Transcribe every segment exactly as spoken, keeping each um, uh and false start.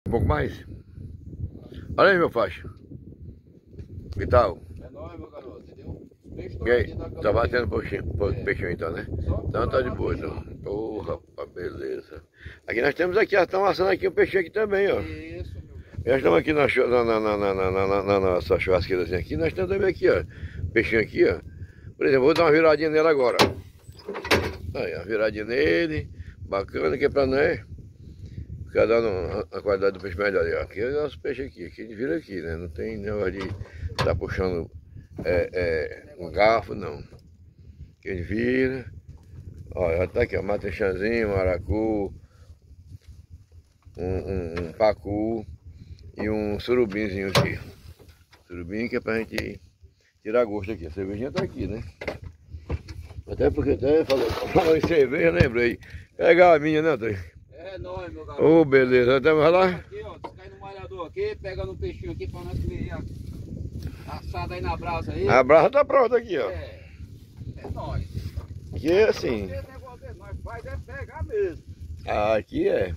Um pouco mais? Olha aí, meu faixa. Que tal? É nóis, meu garoto, entendeu? Peixe E aí? aqui da Tá batendo Campina. peixinho, po- É. peixinho então, né? Só Então tá de boa, então. Porra, rapaz, beleza. Aqui nós temos aqui, estamos assando aqui um peixinho aqui também, ó. Isso, meu garoto. Nós estamos aqui na, chu- na, na, na, na, na, na, na nossa churrasqueirazinha aqui, nós temos também aqui, ó. Peixinho aqui, ó. Por exemplo, vou dar uma viradinha nele agora. Aí, uma viradinha nele. Bacana, que é pra nós ficar dando a qualidade do peixe melhor. Ó. Aqui é o nosso peixe aqui, aqui a gente vira aqui, né? Não tem negócio de estar tá puxando é, é, um garfo, não. Aqui a gente vira. Ó, já tá aqui, ó, matrechanzinho, maracu, um, um, um pacu e um surubinzinho aqui. Surubim que é pra gente tirar gosto aqui. A cervejinha tá aqui, né? Até porque até falou, falou em cerveja, lembrei. Pegar a minha, né, Antônio? É nóis, meu garoto. Ô, oh, beleza. Então vai lá. Aqui, ó, descai no malhador aqui, pega no peixinho aqui pra nós comer assado aí na brasa aí. A brasa tá pronta aqui, ó. É, é nóis. Aqui é assim. Esse negócio é nós faz é pegar mesmo. Aqui é.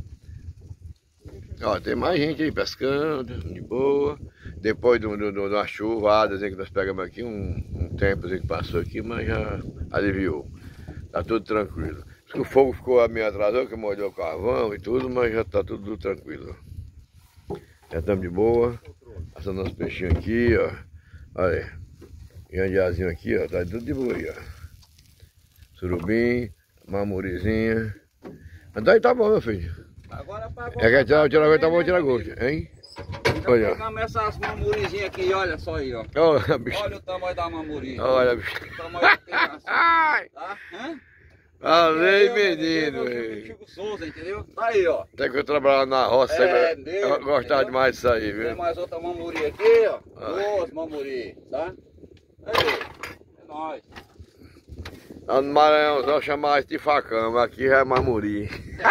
Ó, tem mais gente aí pescando, de boa. Depois de, de, de uma chuvada que nós pegamos aqui, um, um tempo que passou aqui, mas já aliviou. Tá tudo tranquilo. O fogo ficou meio atrasado, que molhou o carvão e tudo, mas já tá tudo tranquilo. Já estamos de boa. Passando nosso peixinhos aqui, ó. Olha aí. Jandiazinho aqui, ó. Tá tudo de boa aí, ó. Surubim, mamurizinha. Mas daí tá bom, meu filho. Agora pra É que tirar, tirar gosto, tá bom tirar gosto, hein? Então Olha. pegamos essas mamurizinhas aqui, olha só aí, ó. Olha, bicho. Olha o tamanho da mamurinha. Olha, bicho. O tamanho que tem assim, Ai! tá? Hã? Valeu, Entendeu, menino. meu Chico Souza, entendeu? Tá aí, ó. Até que eu trabalhava na roça, É, sempre meu, eu gostava entendeu? demais disso aí, Tem viu? mais outra mamuri aqui, ó. Ai. Duas mamuri, tá? Aí, é nóis. Lá no Maranhão nós chamamos isso de facão, mas aqui já é mamuri.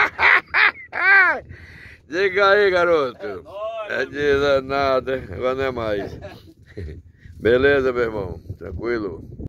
Diga aí, garoto. É nóis, É amigo. de nada, agora não é mais. Beleza, meu irmão? Tranquilo?